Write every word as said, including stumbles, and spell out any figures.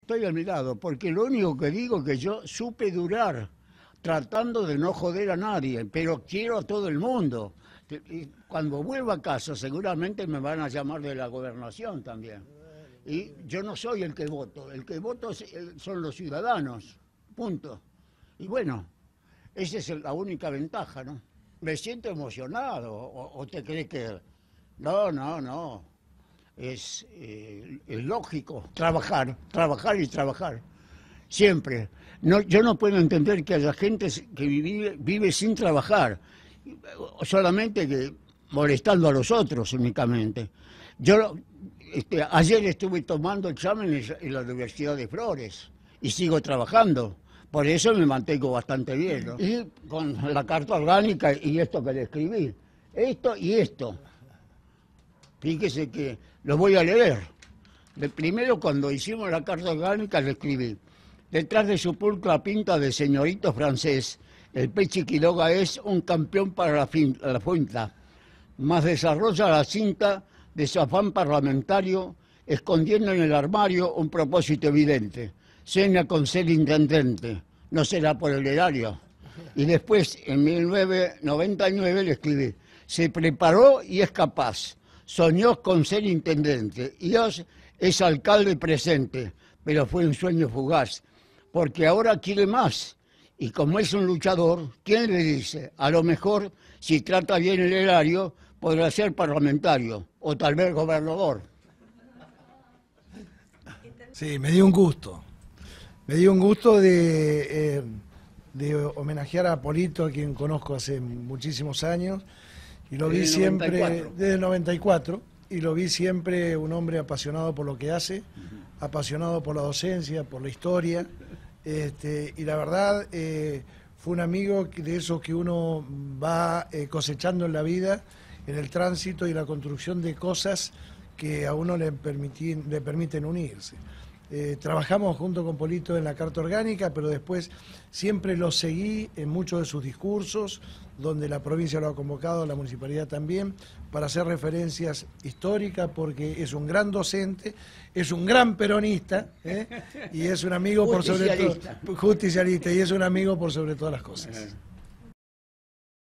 Estoy admirado, porque lo único que digo es que yo supe durar, tratando de no joder a nadie, pero quiero a todo el mundo. Y cuando vuelva a casa seguramente me van a llamar de la gobernación también. Y yo no soy el que voto, el que voto son los ciudadanos, punto. Y bueno, esa es la única ventaja, ¿no? Me siento emocionado, o, o te crees que... No, no, no. Es, eh, es lógico trabajar, trabajar y trabajar, siempre. No, yo no puedo entender que haya gente que vive, vive sin trabajar, solamente que molestando a los otros únicamente. Yo este, ayer estuve tomando exámenes en la Universidad de Flores y sigo trabajando, por eso me mantengo bastante bien, ¿no? Y con la carta orgánica y esto que le escribí, esto y esto. Fíjese que lo voy a leer. De primero, cuando hicimos la carta orgánica, le escribí: detrás de su pulcra pinta de señorito francés, el Pechi Quiroga es un campeón para la, fin, la finta, más desarrolla la cinta de su afán parlamentario, escondiendo en el armario un propósito evidente: sueña con ser intendente, no será por el erario. Y después, en mil novecientos noventa y nueve, le escribí: se preparó y es capaz. Soñó con ser intendente y hoy es alcalde presente, pero fue un sueño fugaz, porque ahora quiere más. Y como es un luchador, ¿quién le dice? A lo mejor, si trata bien el erario, podrá ser parlamentario o tal vez gobernador. Sí, me dio un gusto. Me dio un gusto de, eh, de homenajear a Polito, a quien conozco hace muchísimos años. Y lo vi siempre, desde el noventa y cuatro, y lo vi siempre un hombre apasionado por lo que hace, uh-huh. apasionado por la docencia, por la historia, este, y la verdad eh, fue un amigo de esos que uno va eh, cosechando en la vida, en el tránsito y la construcción de cosas que a uno le, permití, le permiten unirse. Eh, trabajamos junto con Polito en la Carta Orgánica, pero después siempre lo seguí en muchos de sus discursos, donde la provincia lo ha convocado, la municipalidad también, para hacer referencias históricas, porque es un gran docente, es un gran peronista, ¿eh? y es un amigo por sobre todo, justicialista, y es un amigo por sobre todas las cosas.